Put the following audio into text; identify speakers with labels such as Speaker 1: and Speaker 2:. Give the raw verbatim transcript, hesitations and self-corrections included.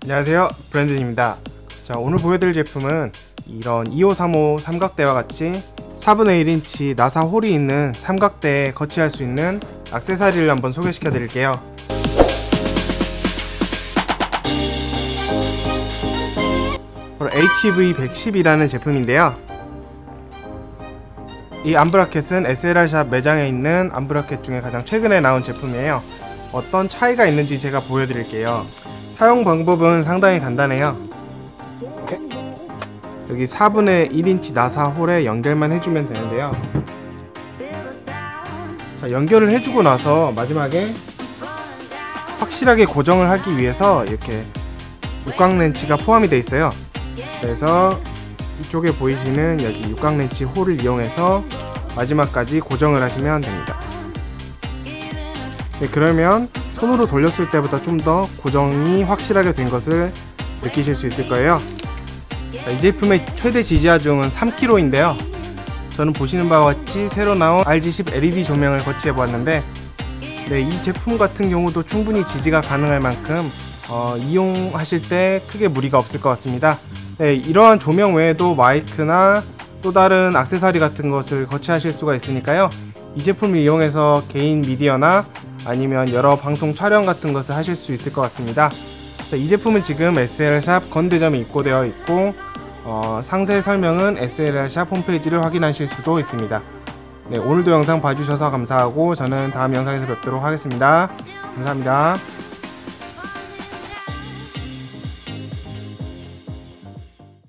Speaker 1: 안녕하세요, 브랜든입니다. 자, 오늘 보여드릴 제품은 이런 이오삼오 삼각대와 같이 사분의 일 인치 나사 홀이 있는 삼각대에 거치할 수 있는 액세서리를 한번 소개시켜 드릴게요. 바로 에이치브이 백십이라는 제품인데요, 이 암브라켓은 에스엘알샵 매장에 있는 암브라켓 중에 가장 최근에 나온 제품이에요. 어떤 차이가 있는지 제가 보여드릴게요. 사용 방법은 상당히 간단해요. 이렇게 여기 사분의 일 인치 나사 홀에 연결만 해주면 되는데요, 자, 연결을 해주고 나서 마지막에 확실하게 고정을 하기 위해서 이렇게 육각 렌치가 포함이 되어 있어요. 그래서 이쪽에 보이시는 여기 육각 렌치 홀을 이용해서 마지막까지 고정을 하시면 됩니다. 네, 그러면 손으로 돌렸을 때보다 좀 더 고정이 확실하게 된 것을 느끼실 수 있을 거예요. 자, 이 제품의 최대 지지하중은 삼 킬로그램인데요 저는 보시는 바와 같이 새로 나온 알지 십 엘이디 조명을 거치해 보았는데, 네, 이 제품 같은 경우도 충분히 지지가 가능할 만큼 어, 이용하실 때 크게 무리가 없을 것 같습니다. 네, 이러한 조명 외에도 마이크나 또 다른 액세서리 같은 것을 거치하실 수가 있으니까요, 이 제품을 이용해서 개인 미디어나 아니면 여러 방송 촬영 같은 것을 하실 수 있을 것 같습니다. 자, 이 제품은 지금 에스엘알샵 건대점에 입고되어 있고 어, 상세 설명은 에스엘알샵 홈페이지를 확인하실 수도 있습니다. 네, 오늘도 영상 봐주셔서 감사하고 저는 다음 영상에서 뵙도록 하겠습니다. 감사합니다.